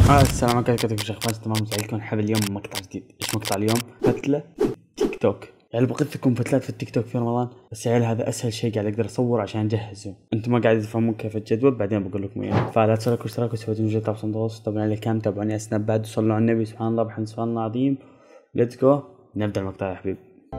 السلام عليكم يا شيخ فاز. تمام عليكم. نحب اليوم مقطع جديد. ايش مقطع اليوم؟ فتلة في التيك توك. يعني بقيت لكم فتلات في التيك توك في رمضان، بس يعني هذا اسهل شيء قاعد اقدر اصور عشان اجهزه. انتم ما قاعد تفهمون كيف الجدول، بعدين بقول لكم اياه. فلا تنسوا اشتراك وسووا جدا تابعوا صندوق، طبعا على كام تابعوني اسناب بعد، وصلوا على النبي سبحان الله بحمد سبحان الله العظيم. ليتس جو نبدا المقطع يا حبيب.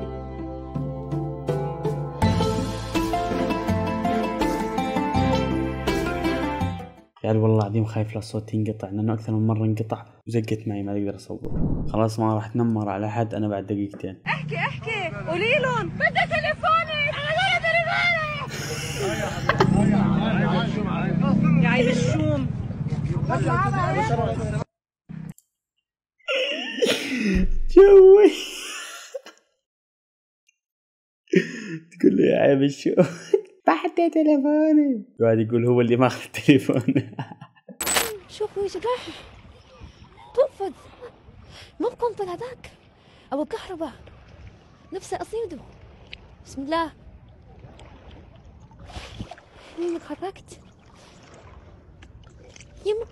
يعني والله العظيم خايف لا الصوت ينقطع، لانه اكثر من مره انقطع وزقت معي ما اقدر اصور. خلاص ما راح اتنمر على احد انا بعد دقيقتين. احكي قولي لهم بدي تليفوني، انا تليفوني يا عيب الشوم. جوي تقول لي يا عيب الشوم بعد تليفوني، قاعد يقول هو اللي ماخذ التليفون. شوف وجه راح توفد ما بكون هذاك ابو كهرباء نفسه اصيده. بسم الله يمك حركت يمك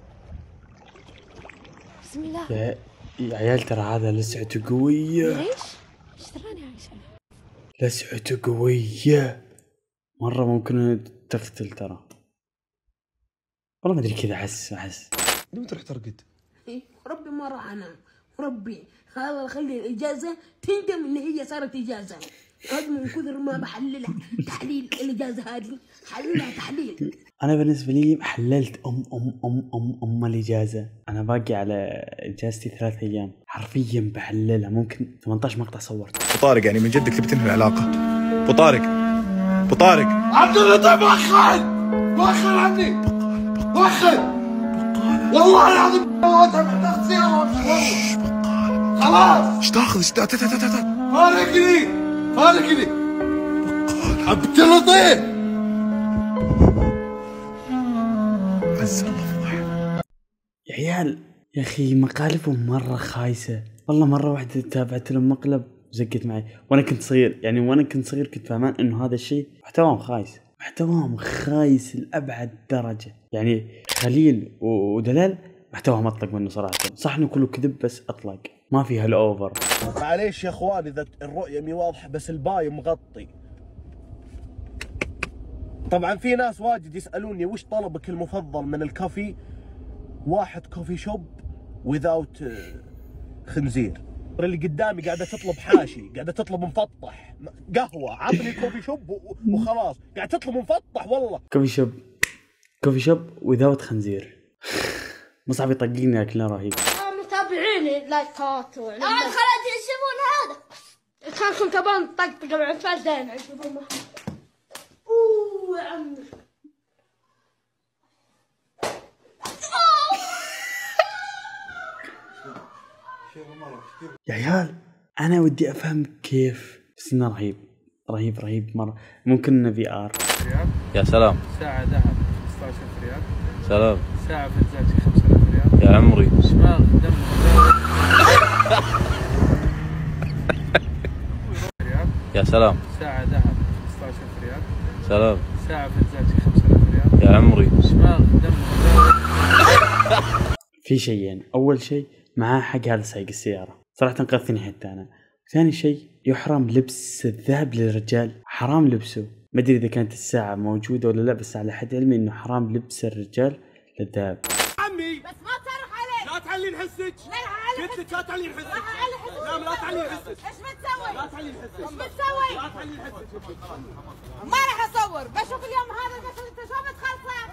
بسم الله. يا عيال ترى هذا لسعته قوية. ليش؟ ايش تراني عايشة؟ لسعته قوية مرة، ممكن تقتل ترى. والله ما ادري كذا احس ليه تروح ترقد؟ ربي ما راح انام، ربي خلي الاجازه تندم ان هي صارت اجازه. هذا من كثر ما بحللها تحليل الاجازه هذه، حللها تحليل. انا بالنسبه لي حللت ام الاجازه. انا باقي على اجازتي 3 ايام حرفيا بحللها. ممكن 18 مقطع صورت. ابو طارق يعني من جدك تبي تنهي العلاقه؟ ابو طارق ابو طارق عبد اللطيف وخر عني وخر والله العظيم ما محتاج سيارة. خلاص ايش تاخذ فارقني عبد اللطيف عز الله فضح. يا عيال يا اخي مقالبهم مره خايسه والله. مره واحده تابعت لهم مقلب زقت معي وانا كنت صغير، كنت فاهمان انه هذا الشيء محتواهم خايس لابعد درجه. يعني خليل ودلال محتواهم اطلق منه صراحه. صح انه كله كذب بس اطلق، ما في هالاوفر. معليش يا اخوان اذا الرؤيه مي واضحه بس الباي مغطي. طبعا في ناس واجد يسالوني وش طلبك المفضل من الكافي؟ واحد كوفي شوب وذاوت خنزير. اللي قدامي قاعده تطلب حاشي، قاعده تطلب مفطح، قهوه، عطني كوفي شوب وخلاص. قاعده تطلب مفطح والله. كوفي شوب وذاوت خنزير. مصعب يطقيني لكنه رهيب. متابعيني لايكات خلاص يشوفون هذا. كانكم تبون طقطقه مع الفردين عشان يا عمي يا عيال انا ودي افهم كيف، بس انه رهيب مره. ممكن في ار. يا سلام. ساعة ذهب 15,000 ريال. سلام. ساعة فلزاتي 5,000 ريال. يا عمري. شماغ دم ريال. يا سلام. ساعة ذهب 15,000 ريال. سلام. ساعة فلزاتي 5,000 ريال. يا عمري. شماغ دم في شيئين. اول شيء معاه حق هذا سايق السياره، صراحه انقذتني حتى انا. ثاني شيء يحرم لبس الذهب للرجال، حرام لبسه. ما ادري اذا كانت الساعه موجوده ولا لا، بس على حد علمي انه حرام لبس الرجال للذهب. عمي بس ما تصرخ عليه. لا تعلين حسك. قلت لك لا تعلين حسك. لا تعلين حسك. ايش بتسوي؟ لا تعلين حسك. ايش بتسوي؟ لا تعلين حسك. ما راح اصور، بشوف اليوم هذا بس انت شو بتخلصه؟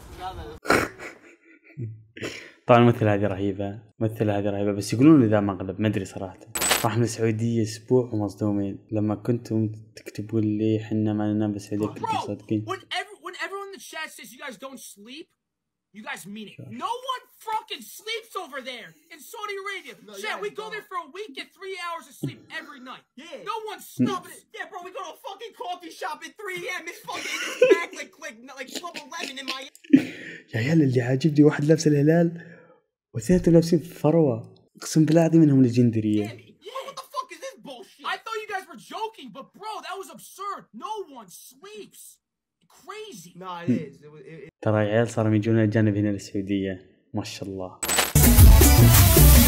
طبعا الممثلة هذه رهيبة، بس يقولون ذا مقلب ما ادري صراحة. راح من السعودية اسبوع ومصدومين لما كنتم تكتبوا لي حنا ما ننام بالسعودية كنتم صادقين. When everyone in the chat says you guys don't sleep, you guys mean it. No one fucking sleeps over there in Saudi Arabia. Shit, we go there for a week, get 3 hours of sleep every night. Yeah. No one's stopping it. Yeah, bro, we go to a fucking coffee shop at 3 a.m. It's fucking back like Club 11 in my. يا عيال اللي عاجبني واحد لابس الهلال واثنينهم لابسين فروة، اقسم بالله هذه منهم ليجندرية. What the fuck is this bullshit? I thought you guys were joking, but bro, that was absurd. No one sleeps. Crazy. No, it is. ترى يا عيال صاروا يجون الأجانب هنا للسعودية ما شاء الله.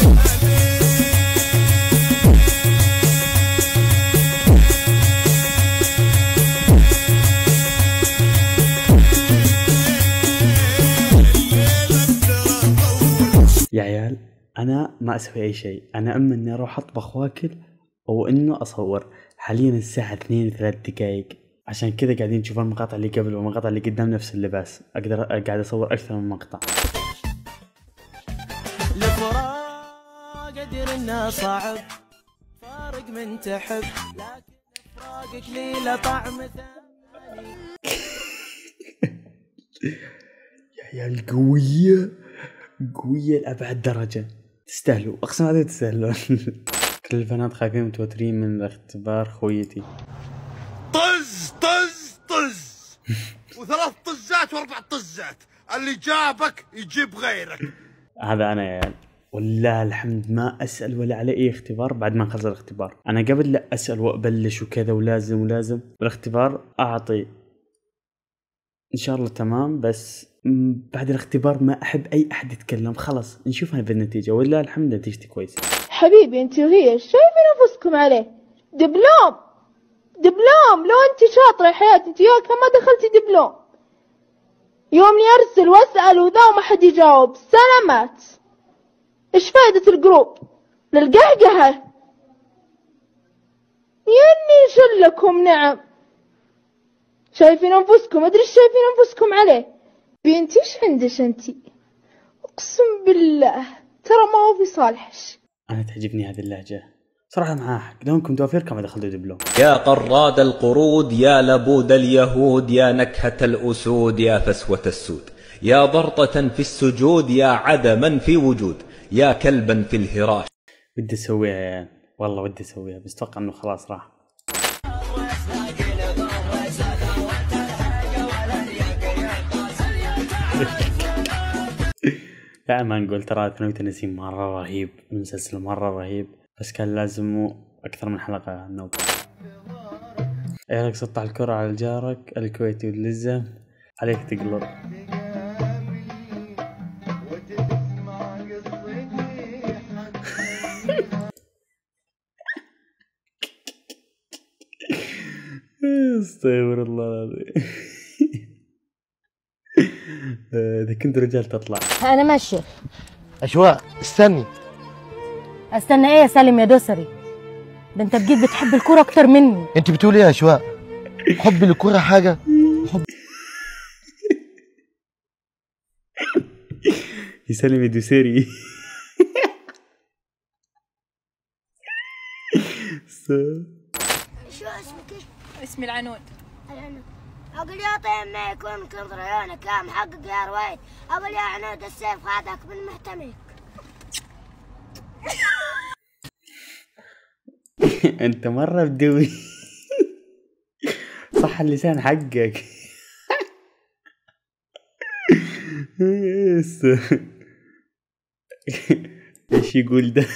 يا عيال انا ما اسوي اي شيء، انا اما اني اروح اطبخ واكل او انه اصور. حاليا الساعة 2 و3 دقايق، عشان كذا قاعدين تشوفون المقاطع اللي قبل والمقاطع اللي قدام نفس اللباس. اقدر قاعد اصور اكثر من مقطع. الفراق ادري انه صعب، فارق من تحب، لكن فراقك لي له طعم ثاني. يا عيال قوية لأبعد درجة، تستاهلوا، اقسم عليكم تستاهلون. كل البنات خايفين متوترين من الاختبار خويتي. طز طز طز وثلاث طزات واربع طزات، اللي جابك يجيب غيرك. هذا انا يا عيال، والله الحمد ما اسال ولا على اي اختبار بعد ما اخلص الاختبار. انا قبل لا اسال وابلش وكذا ولازم بالاختبار اعطي ان شاء الله تمام، بس بعد الاختبار ما احب اي احد يتكلم، خلاص نشوفها بالنتيجه. ولا الحمد نتيجتي كويسه. حبيبي انت وهي شايفين انفسكم عليه دبلوم، لو انت شاطره يا حياتي انت ياك ما دخلتي دبلوم. يومني ارسل واسال وذا وما حد يجاوب، سلامات. ايش فائده الجروب للقهقهه؟ يني شلكم. نعم شايفين انفسكم، ادري ايش شايفين انفسكم عليه. بنتي ايش عندش انتي؟ اقسم بالله ترى ما هو في صالحش. انا تعجبني هذه اللهجه صراحه، معاه حق. لو انكم توافيركم ما دخلتوا دبلوم. يا قراد القرود، يا لبود اليهود، يا نكهة الأسود، يا فسوة السود، يا ضرطة في السجود، يا عدما في وجود، يا كلبا في الهراش. ودي اسويها يا عيال، والله ودي اسويها، بس اتوقع انه خلاص راح. لا ما نقول، ترى ثانوية النسيم مرة رهيب، مسلسل مرة رهيب، بس كان لازم أكثر من حلقة النوب. عيالك سطح الكرة على جارك الكويتي واللزة عليك تقلب. استغفر الله العظيم. إذا كنت رجال تطلع. أنا ماشي. أشواق استني. استنى إيه يا سالم يا دوسري؟ ده أنت بجد بتحب الكورة أكتر مني. أنت بتقولي إيه يا أشواق؟ حبي للكورة حاجة؟ يا سالم يا دوسري. شو اسمك؟ اسمي العنود. العنود. أقول يا طيب ما يكون كنظر عيونك يا محقق يا رويد. أقول يا عنود السيف خادك من محتميك. انت مرة بدوي. صح اللسان حقك. ايش يقول ده؟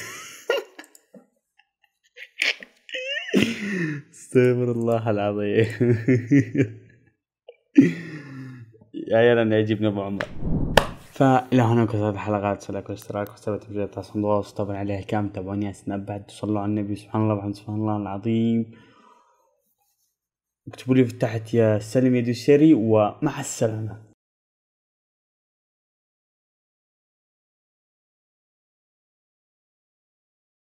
استغفر الله العظيم. يا عيال انا يعجبني ابو عمر. فإلى هنا وصلت الحلقات، سلاك الاشتراك وثبت الفيديو تصنضوا طبعا عليها كام. تابعوني سناب بعد، صلوا على النبي. سبحان الله وبحمد سبحان الله العظيم. اكتبوا لي في تحت يا سالم يا دوسري ومع السلامة.